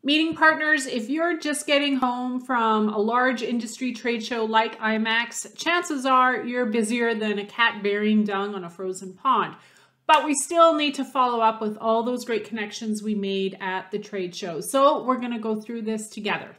Meeting partners, if you're just getting home from a large industry trade show like IMAX, chances are you're busier than a cat burying dung on a frozen pond. But we still need to follow up with all those great connections we made at the trade show. So we're going to go through this together.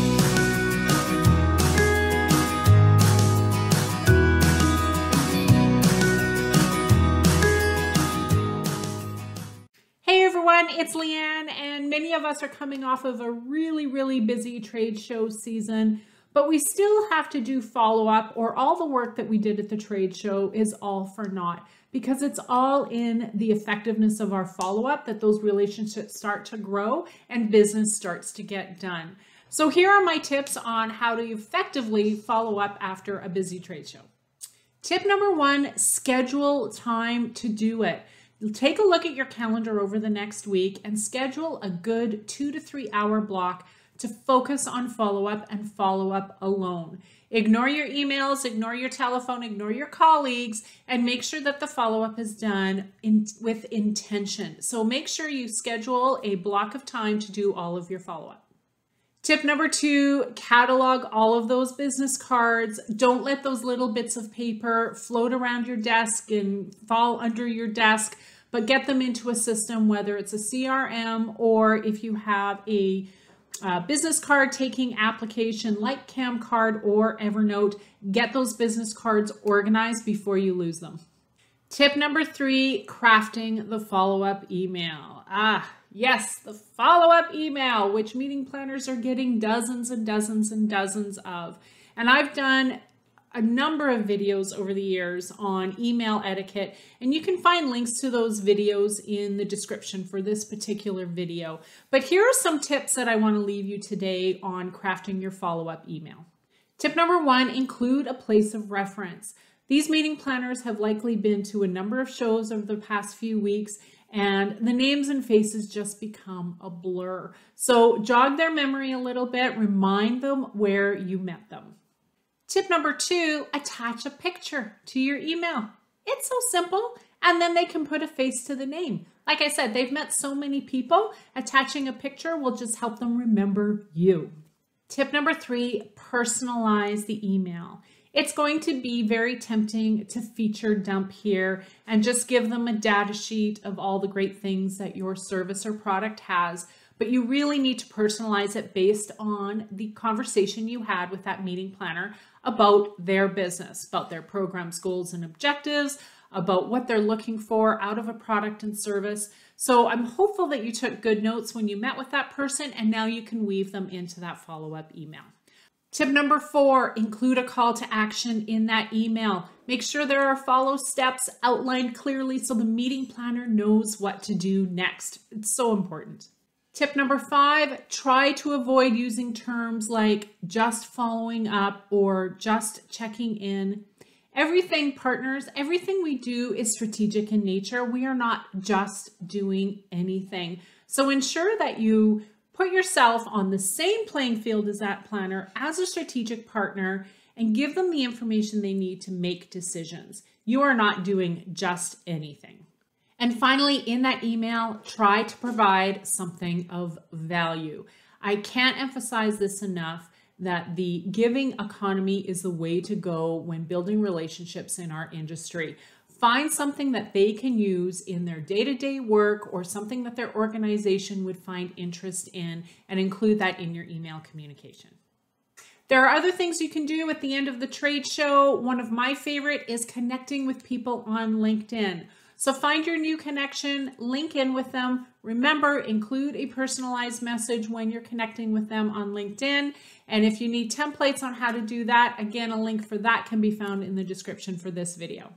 Hey everyone, it's Leanne, and many of us are coming off of a really busy trade show season, but we still have to do follow-up, or all the work that we did at the trade show is all for naught, because it's all in the effectiveness of our follow-up that those relationships start to grow and business starts to get done. So here are my tips on how to effectively follow up after a busy trade show. Tip number one, schedule time to do it. Take a look at your calendar over the next week and schedule a good 2 to 3 hour block to focus on follow-up and follow-up alone. Ignore your emails, ignore your telephone, ignore your colleagues, and make sure that the follow-up is done with intention. So make sure you schedule a block of time to do all of your follow-up. Tip number two, catalog all of those business cards. Don't let those little bits of paper float around your desk and fall under your desk, but get them into a system, whether it's a CRM or if you have a business card taking application like Camcard or Evernote, get those business cards organized before you lose them. Tip number three, crafting the follow-up email. Yes, the follow-up email, which meeting planners are getting dozens and dozens and dozens of. And I've done a number of videos over the years on email etiquette, and you can find links to those videos in the description for this particular video. But here are some tips that I want to leave you today on crafting your follow-up email. Tip number one, include a place of reference. These meeting planners have likely been to a number of shows over the past few weeks, and the names and faces just become a blur. So jog their memory a little bit, remind them where you met them. Tip number two, attach a picture to your email. It's so simple, and then they can put a face to the name. Like I said, they've met so many people, attaching a picture will just help them remember you. Tip number three, personalize the email. It's going to be very tempting to feature dump here and just give them a data sheet of all the great things that your service or product has, but you really need to personalize it based on the conversation you had with that meeting planner about their business, about their program's goals and objectives, about what they're looking for out of a product and service. So I'm hopeful that you took good notes when you met with that person, and now you can weave them into that follow-up email. Tip number four, include a call to action in that email. Make sure there are follow steps outlined clearly so the meeting planner knows what to do next. It's so important. Tip number five, try to avoid using terms like just following up or just checking in. Everything, partners, everything we do is strategic in nature. We are not just doing anything. So ensure that you put yourself on the same playing field as that planner as a strategic partner and give them the information they need to make decisions. You are not doing just anything. And finally, in that email, try to provide something of value. I can't emphasize this enough, that the giving economy is the way to go when building relationships in our industry. Find something that they can use in their day-to-day work or something that their organization would find interest in, and include that in your email communication. There are other things you can do at the end of the trade show. One of my favorite is connecting with people on LinkedIn. So find your new connection, link in with them. Remember, include a personalized message when you're connecting with them on LinkedIn. And if you need templates on how to do that, again, a link for that can be found in the description for this video.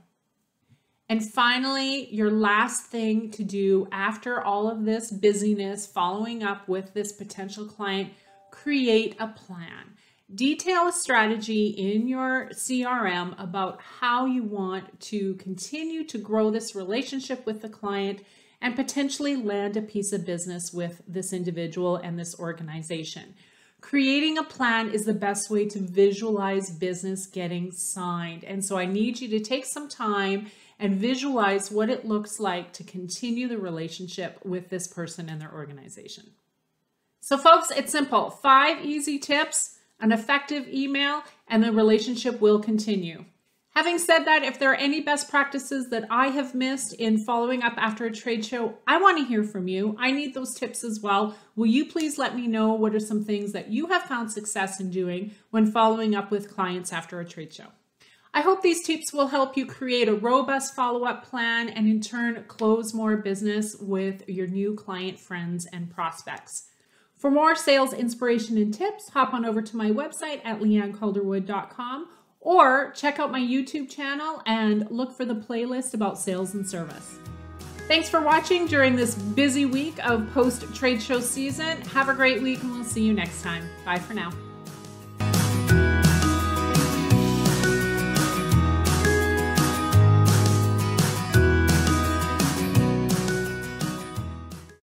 And finally, your last thing to do after all of this busyness, following up with this potential client, create a plan. Detail a strategy in your CRM about how you want to continue to grow this relationship with the client and potentially land a piece of business with this individual and this organization. Creating a plan is the best way to visualize business getting signed. And so I need you to take some time and visualize what it looks like to continue the relationship with this person and their organization. So folks, it's simple. 5 easy tips, an effective email, and the relationship will continue. Having said that, if there are any best practices that I have missed in following up after a trade show, I want to hear from you. I need those tips as well. Will you please let me know what are some things that you have found success in doing when following up with clients after a trade show? I hope these tips will help you create a robust follow-up plan and in turn close more business with your new client friends and prospects. For more sales inspiration and tips, hop on over to my website at leannecalderwood.com or check out my YouTube channel and look for the playlist about sales and service. Thanks for watching during this busy week of post-trade show season. Have a great week and we'll see you next time. Bye for now.